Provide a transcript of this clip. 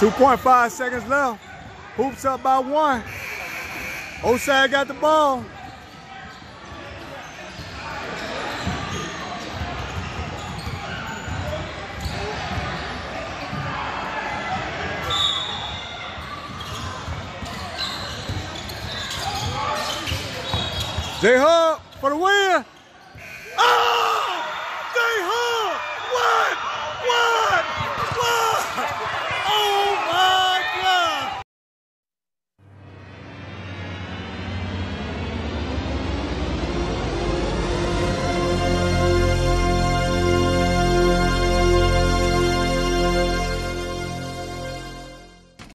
2.5 seconds left. Hoops up by 1. Osag got the ball. J-Hub for the win.